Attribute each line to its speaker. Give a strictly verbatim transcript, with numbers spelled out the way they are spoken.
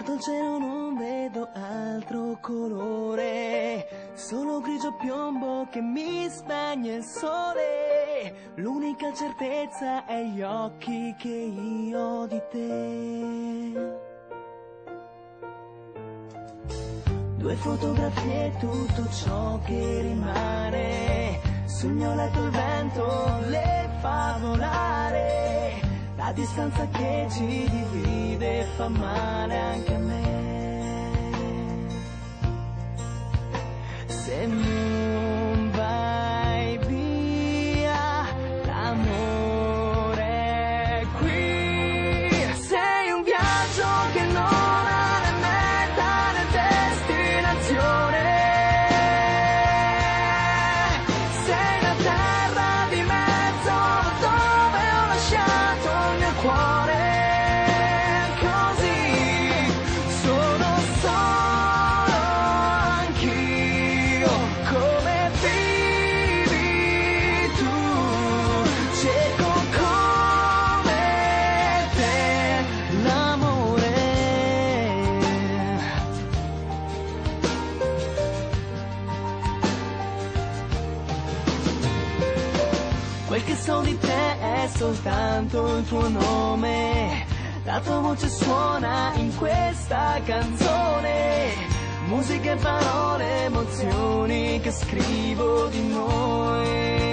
Speaker 1: Sotto il cielo non vedo altro colore, solo grigio piombo che mi spegne il sole. L'unica certezza è gli occhi che io ho di te. Due fotografie e tutto ciò che rimane. Sul mio letto il vento le fa volare. La distanza che ci divide fa male anche a me. Se non vai via, l'amore è qui. Sei un viaggio che non ha né meta né destinazione. Sei la terra di mezzo dove ho lasciato il mio cuore. Così sono solo anch'io. Come vivi tu? Cerco come te l'amore. Quel che so di te è soltanto il tuo nome. La tua voce suona in questa canzone. Musica e parole, emozioni che scrivo di noi.